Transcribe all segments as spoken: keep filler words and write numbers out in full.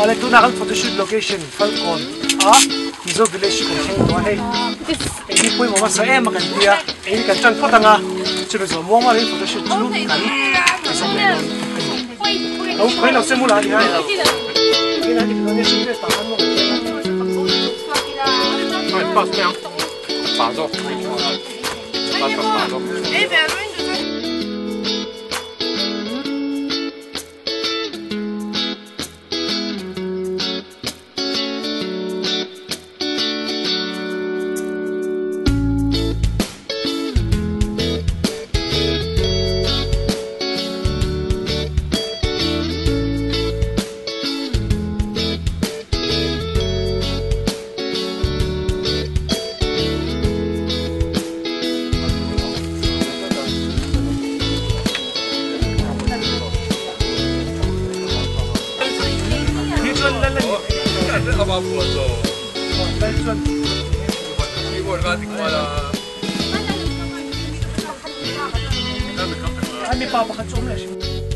Ale tu nakal photoshoot location Falcon. Ah, Mizo village ko heng no hey. Ini poi mo sa em kan dia. Ini kan chan phota nga. Chebe zo mo ma rin photoshoot chu kan. Sa me. Au poi lo se mula dia. Ini na di ne shoot ta han mo. Ai pas me. Pa zo. Pa zo pa zo. Eh, ben apa buat so? Keyboard kating wala. Kami papakatsom na siya.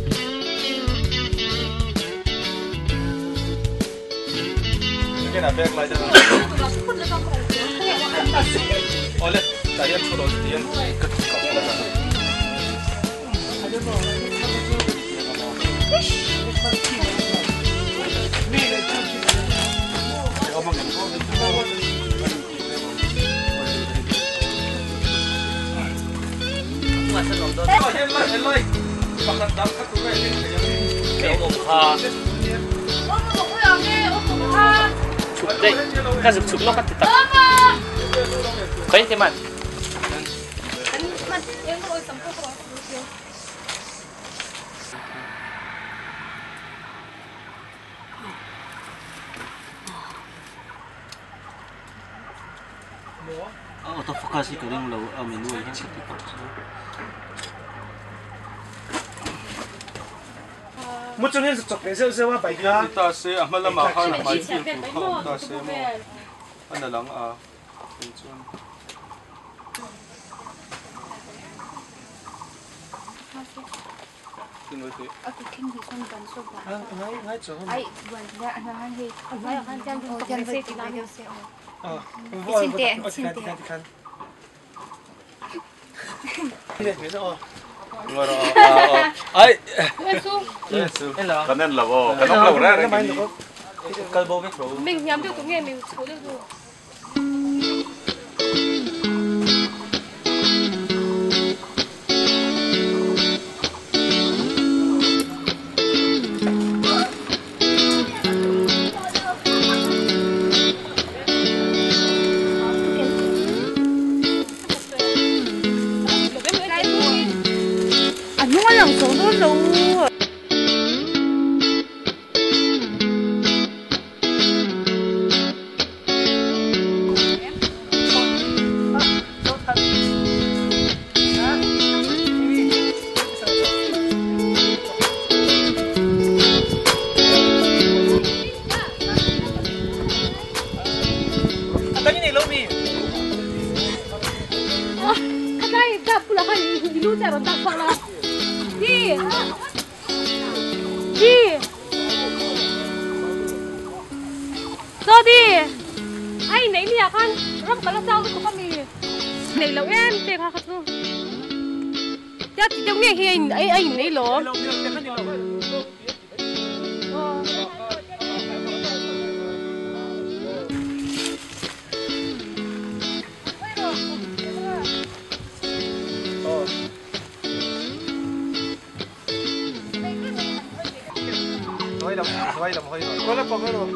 Sige na, backlight na. Ole, tayo po doon diyan. chụp đây, ta chụp chụp nó cắt thịt thấy thế mà autofocus ka rin low a menu ay sa TikTok. Mo chon hen chok le se se wa bai ka. Ta se amala ma kha na mai fil ko ta se mo. Ana lang a. Chon. Tingote. Aku king di son ban so ba. Ah, ngai ngai chon. Ai, ban ya ana han he. Ai han jang ko jan se ti na se. Ah, xin tiền, xin tiền. Nè, bây giờ Ngoro. Ai. Su. Kan en lavo. Kan ok lavo ra ra. Kalbo cái pro. Mình nhắm được tiếng nghe mình số được rồi. Ai nấy nè con, rong cả là sao với con mì này lâu em tiền hả không? Chắc chỉ trong nghe hình ấy anh nấy lỗ. Nói đồng, nói đồng hơi rồi. Có là có cái rồi.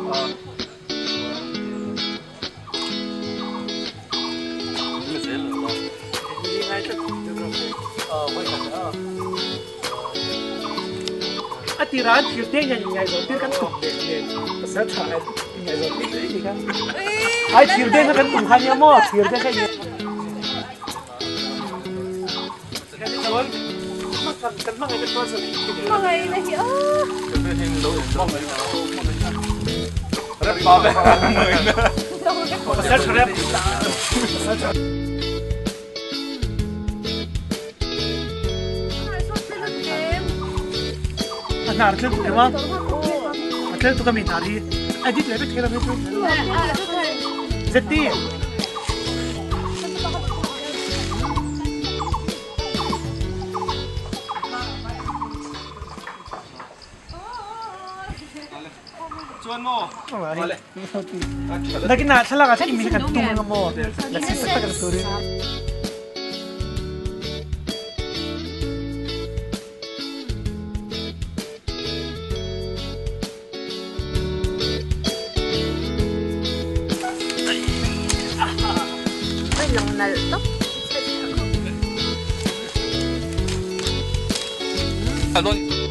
à thì ra thiếu tiền nhà nhà rồi tiền căn cục để để sẽ trả lại nhà rồi tiền đấy gì cả ai thiếu tiền nó căn cục hai nhà mò thiếu tiền cái gì cái gì thôi mắc cần cần mắc cái con sự Mọi người này hiểu rất to đấy sẽ trả lại nào chứ em không tlel tu kami nari edit le bet kela me tu zeti chuan mo vale lagi na salah ka imi kan tung nga mo la sisa ta kan turi lang nalto. ano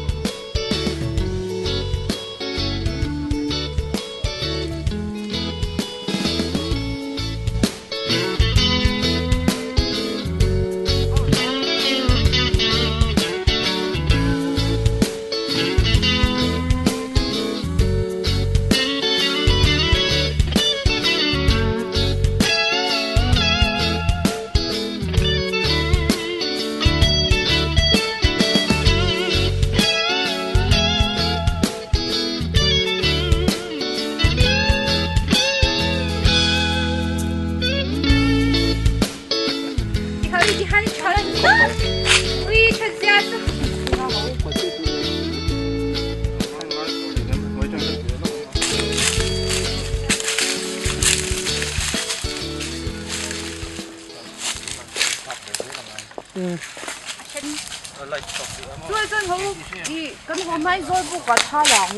Rồi chân hổ đi cái nó mai rồi bút cả tha lỏng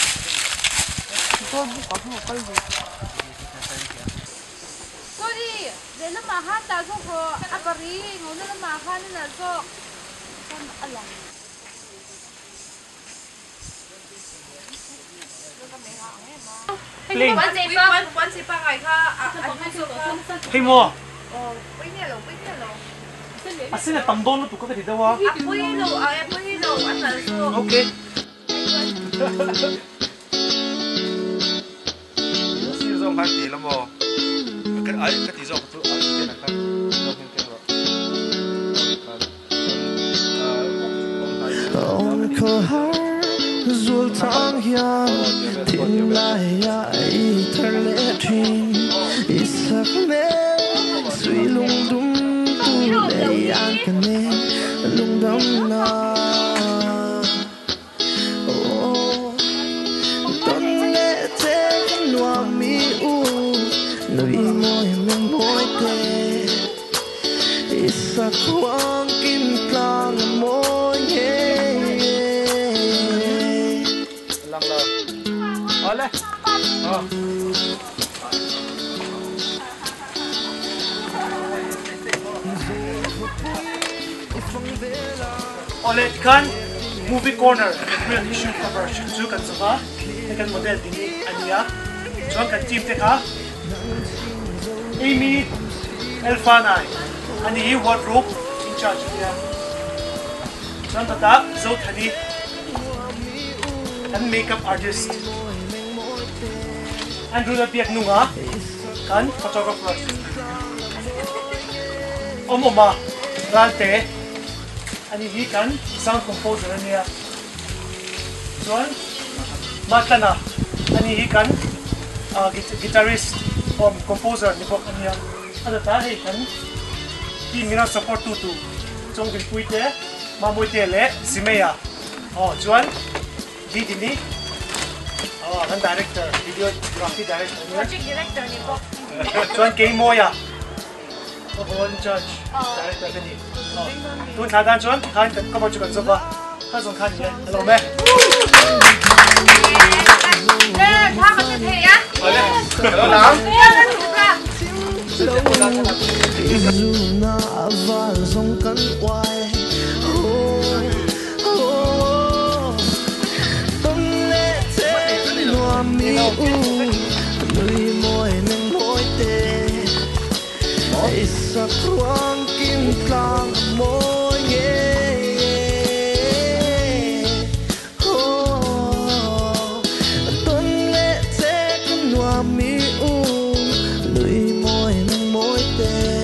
rồi bút cả không có gì rồi đi để nó mà hát ta rồi rồi à bari ngồi nó mà hát nên là rồi con ăn lỏng Linh quán gì ba quán gì ba ngày ka à anh chưa có hey mo ờ bây giờ rồi bây giờ rồi asin na tambon no tu ka ti dawa apoy lo ay apoy lo anh là rồi okay si zong han ti lamo cái ai cái ti zong tu ai cái nào khác zong hen cái ông khờ har zul thang hian tin lai ai thar le thin isak me sui lung dum tu le an kane lung dam na oh ton le te no mi u noi moi men moi te isak wang kim tlang moi lăng lơ ở đây ờ Ole kan movie corner real issue cover chu kan saba kan model dini ania chuan kan team te kha Amy Elfanai ani hi wardrobe in charge nia chuan tata zo thani kan makeup artist Andrew la biak nunga kan photographer omoma ralte ani hi kan sound composer ania chuan matlana ani hi kan guitarist or composer ni bok ania ada ta hei kan ki mina support tu tu chong kin puite ma moite le simeya oh chuan di di ni oh kan director videography director project director ni bok chuan ke moya oh judge director ni tuan thà dan chuan khan kan cover chu kan zoba kha zong khan ni hello me nè tha ka the ya hello nam Zuna aval zong kan wai oh oh ton le te no mi u lui moi men moi te isa kwang kim tlang moi oh ton le te no mi u lui moi men moi te